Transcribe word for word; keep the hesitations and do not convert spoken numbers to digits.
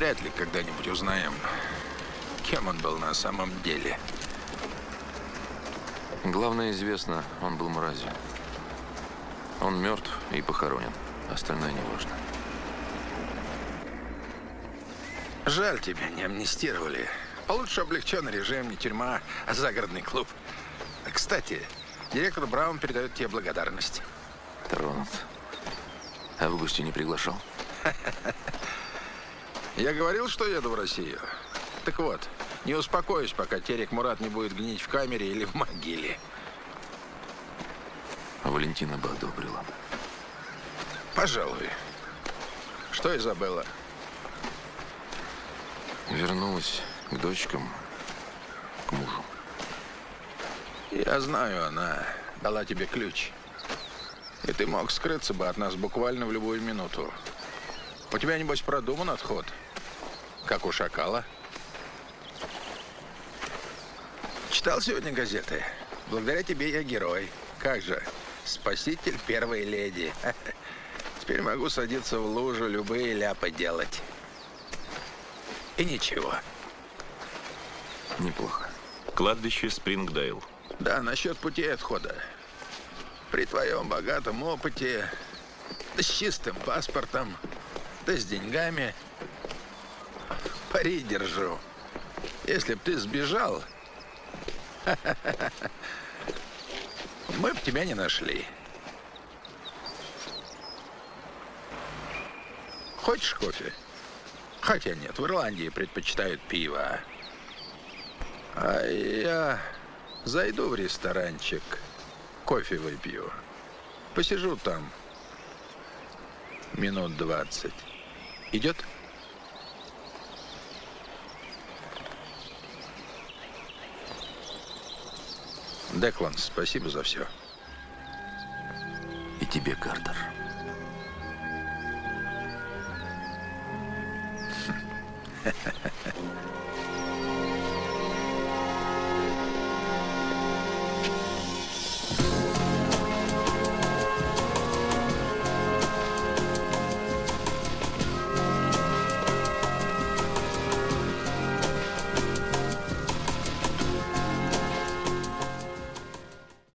вряд ли когда-нибудь узнаем, кем он был на самом деле. Главное известно, он был мразью. Он мертв и похоронен. Остальное не важно. Жаль, тебя не амнистировали. Получше облегченный режим, не тюрьма, а загородный клуб. Кстати, директор Браун передает тебе благодарность. Тронут. Августе не приглашал? Я говорил, что еду в Россию. Так вот, не успокоюсь, пока Терек Мурат не будет гнить в камере или в могиле. Валентина бы одобрила. Пожалуй. Что Изабелла? Вернулась к дочкам, к мужу. Я знаю, она дала тебе ключ. И ты мог скрыться бы от нас буквально в любую минуту. У тебя, небось, продуман отход? Как у шакала? Читал сегодня газеты? Благодаря тебе я герой. Как же? Спаситель первой леди. Теперь могу садиться в лужу, любые ляпы делать. И ничего. Неплохо. Кладбище Спрингдейл. Да, насчет путей отхода. При твоем богатом опыте, да с чистым паспортом, да с деньгами, пари держу. Если б ты сбежал, мы б тебя не нашли. Хочешь кофе? Хотя нет, в Ирландии предпочитают пиво. А я зайду в ресторанчик, кофе выпью. Посижу там минут двадцать. Идет? Деклан, спасибо за все. И тебе, Картер. Ha ha ha.